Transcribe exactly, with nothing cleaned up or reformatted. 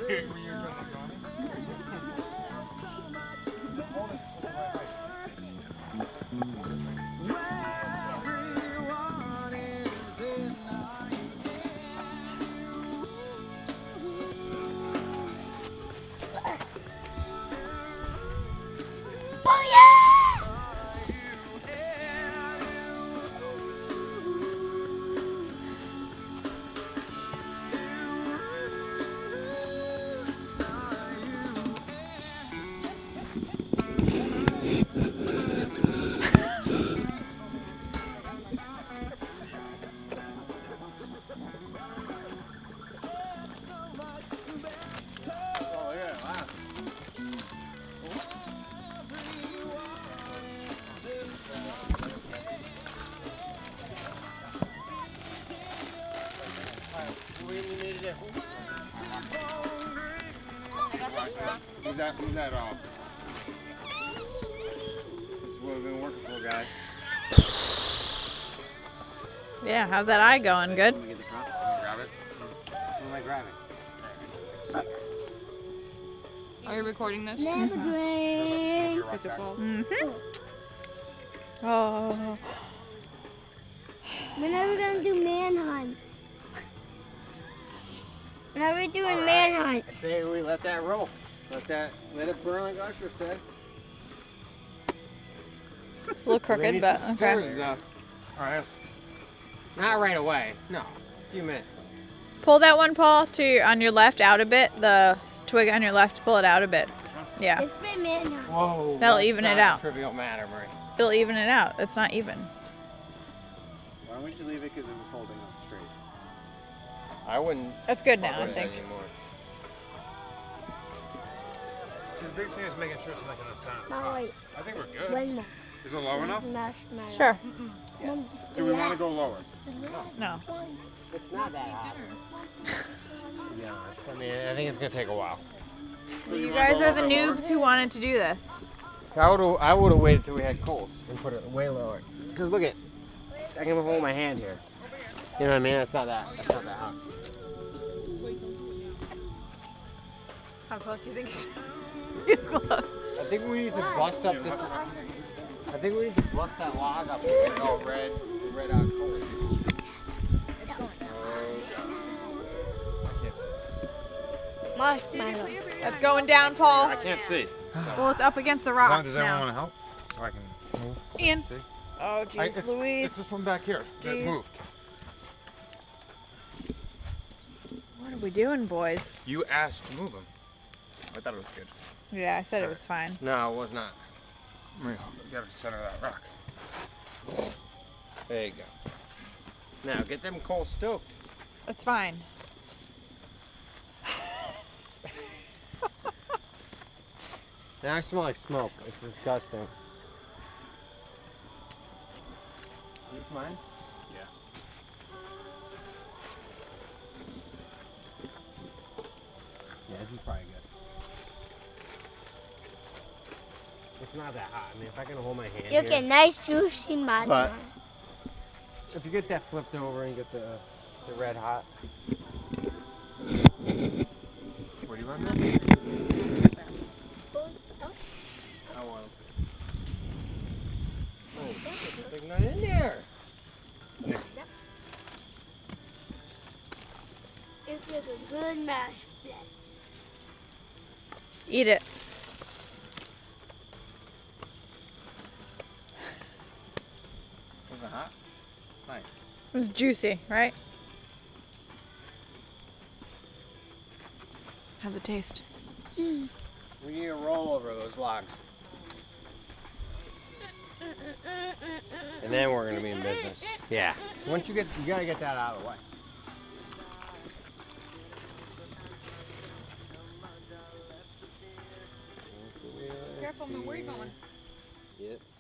Move that, move that off. This is what we've been working for, guys. Yeah, how's that eye going? Good? Let me get the crop. Let me grab it. What am I grabbing? Are you recording this? Never drink. Mm-hmm. Oh. When are we gonna do manhunt? When are we doing All right. manhunt? I say we let that roll. Let that, let it burn like Usher said. It's a little crooked, but okay. Stirs, though. All right. Not right away. No, a few minutes. Pull that one, Paul, to on your left out a bit. The twig on your left, pull it out a bit. Yeah. It's been manhunt. Whoa. That'll even it out. Trivial matter, Marie. It'll even it out. It's not even. Why don't you leave it because it was holding up straight? I wouldn't. That's good now, I think. Anymore. See, the biggest thing is making sure it's making a sound. No, wait. I think we're good. One more. Is it low enough? Marshmallow. Sure. Yes. Do we want to go lower? No. It's not that hot. Yeah, I mean, I think it's gonna take a while. Well, you guys are the noobs who wanted to do this. I would have, I would have waited till we had coals and put it way lower. Cause look at, I can hold my hand here. You know what I mean? It's not that, it's not that hot. How close do you think it's too close? I think we need to bust up this. I think we need to bust that log up and get it all red, red out coals. Marshmallow. That's going down, Paul. I can't see. Well, it's up against the rock Does anyone now. want to help? So I can move. Ian. See? Oh, I, jeez, it's, Louise. it's this one back here that Jeez. moved. What are we doing, boys? You asked to move them. I thought it was good. Yeah, I said it was fine. No, it was not. Maria, you gotta center that rock. There you go. Now get them coals stoked. It's fine. Now I smell like smoke. It's disgusting. These mine? Yeah. Yeah, this is probably good. It's not that hot. I mean, if I can hold my hand You here. get nice juicy mud. But if you get that flipped over and get the the red hot. What do you want now? I want. Oh, it's like not in there. It's like a good marshmallow. Eat it. Was it hot? Nice. It's juicy, right? How's it taste? Mm. We need to roll over those logs. And then we're gonna be in business. Yeah. Once you get, you gotta get that out of the way. Careful, man, where are you going? Yep.